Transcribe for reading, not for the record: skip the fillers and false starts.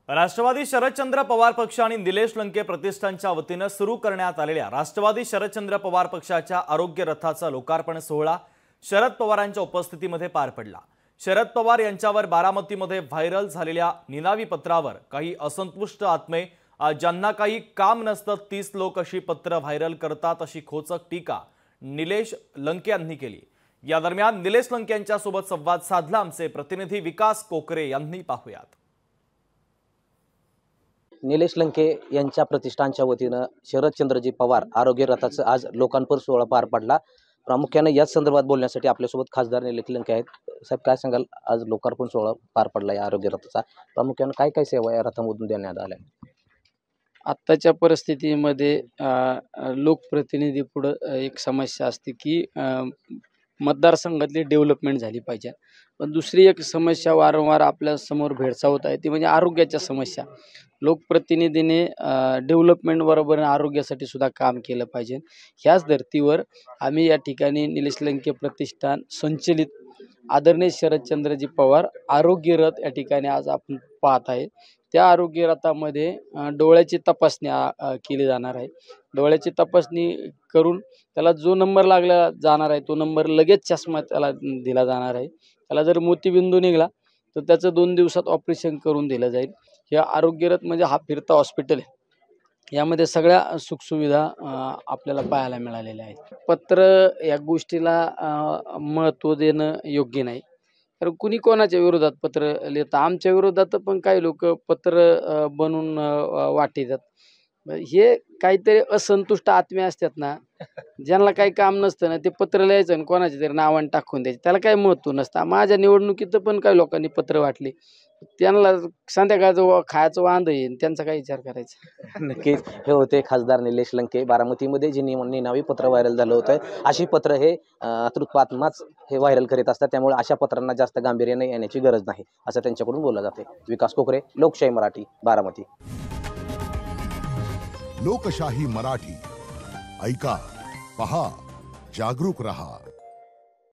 राष्ट्रवादी शरदचंद्र पवार पक्ष आणि निलेश लंके प्रतिष्ठानच्या वतीने सुरू करण्यात आलेल्या राष्ट्रवादी शरदचंद्र पवार पक्षाच्या आरोग्य रथाचा लोकार्पण सोहळा शरद पवारांच्या उपस्थितीमध्ये पार पडला। शरद पवार यांच्यावर बारामतीमध्ये व्हायरल झालेल्या निनावी पत्रावर काही असंतुष्ट आत्मे ज्यांना काही काम नसतं 30 लोक अशी पत्र व्हायरल करतात अशी खोचक टीका निलेश लंके यांनी केली। या दरम्यान निलेश लंके यांच्यासोबत संवाद साधला आमचे प्रतिनिधी विकास कोकरे यांनी। पाहूयात। निलेश लंके यांच्या प्रतिष्ठानच्या वतीनं शरदचंद्रजी पवार आरोग्य रथाचं आज लोकार्पण सोहळा पार पडला। प्रामुख्याने याच संदर्भात बोलण्यासाठी आपल्यासोबत खासदार निलेश लंके आहेत। साहेब, काय सांगाल, आज लोकार्पण सोहळा पार पडला या आरोग्य रथाचा, प्रामुख्याने काय काय सेवा या रथामधून देण्यात आल्या? आत्ताच्या परिस्थितीमध्ये लोकप्रतिनिधी पुढे एक समस्या असते की मतदारसंघातली डेव्हलपमेंट झाली पाहिजे, पण दुसरी एक समस्या वारंवार आपल्या समोर भेडसावत आहे ती म्हणजे आरोग्याच्या समस्या। लोकप्रतिनिधीने डेव्हलपमेंट बरोबर आरोग्यासाठी सुद्धा काम केलं पाहिजे। ह्याच धर्तीवर आम्ही या ठिकाणी निलेश लंके प्रतिष्ठान संचलित आदरणीय शरदचंद्रजी पवार आरोग्य रथ या ठिकाणी आज आपण पाहत आहे। त्या आरोग्य रथामध्ये डोळ्याची तपासणी केली जाणार आहे। डोळ्याची तपासणी करून त्याला जो नंबर लागला जाणार आहे तो नंबर लगेच चष्मा त्याला दिला जाणार आहे। त्याला जर मोतीबिंदू निघाला तर त्याचं 2 दिवसात ऑपरेशन करून दिलं जाईल। हे आरोग्य रथ म्हणजे हा फिरता हॉस्पिटल आहे। यामध्ये सगळ्या सुखसुविधा आपल्याला पाहायला मिळालेल्या आहेत। पत्र या गोष्टीला महत्त्व देणं योग्य नाही, कारण कुणी कोणाच्या विरोधात पत्र लिहितं। आमच्या विरोधात पण काही लोक पत्र बनवून वाटतात। हे काहीतरी असंतुष्ट आत्मे असतात ना, ज्यांना काही काम नसतं ना, ते पत्र लिहायचं आणि कोणाच्या तरी नावाने टाकून द्यायचं, त्याला काही महत्त्व नसतं। माझ्या निवडणुकीत पण काही लोकांनी पत्र वाटली, त्यांना संध्याकाळचं खायचं वांद येईल, त्यांचा काही विचार करायचा। नक्कीच हे होते खासदार निलेश लंके। बारामतीमध्ये जे निनावी पत्र व्हायरल झालं होतं, अशी पत्र हे अतृत्वात्माच हे व्हायरल करीत असतात, त्यामुळे अशा पत्रांना जास्त गांभीर्याने येण्याची गरज नाही असं त्यांच्याकडून बोललं जाते। विकास कोकरे, लोकशाही मराठी, बारामती। लोकशाही मराठी, ऐका, पहा, जागरूक रहा।